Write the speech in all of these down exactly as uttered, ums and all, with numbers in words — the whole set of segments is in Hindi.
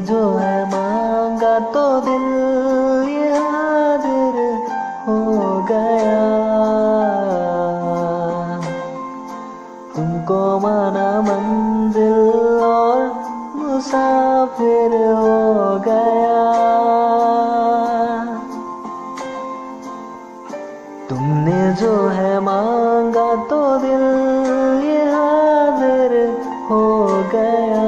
जो है मांगा तो दिल ये हाजिर हो गया। तुमको माना मंजिल और मुसाफिर हो गया। तुमने जो है मांगा तो दिल ये हाजिर हो गया।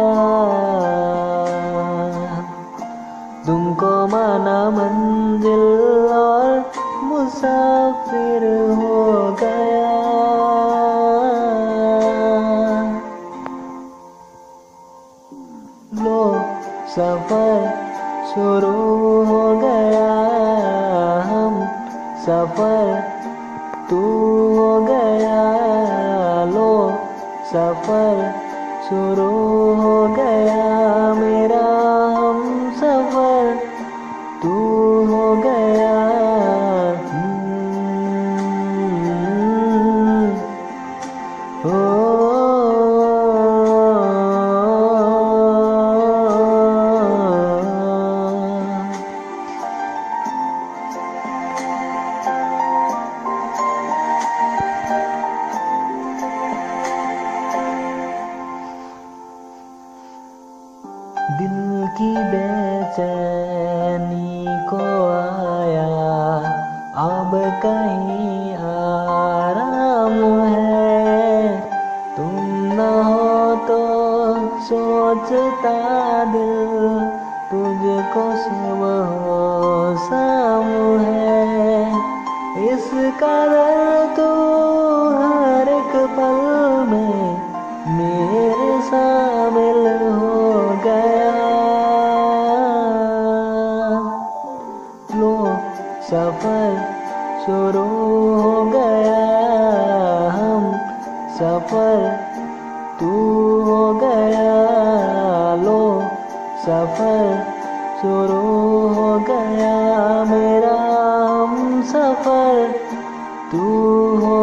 तुमको माना मंजिल और मुसाफिर हो गया। लो सफर शुरू हो गया। हम सफर तू हो गया। लो सफर शुरू हो गया। मेरा हम सफर तू हो गया। ओ दिल की बेचैनी को आया अब कहीं आराम है। तुम न हो तो सोचता दिल तुझको सुबह हो शाम है। इस कदर तू हर एक पल में मेरे शामिल हो गया। लो सफर शुरू हो गया। हम सफर तू हो गया। लो सफर शुरू हो गया। मेरा हम सफर तू हो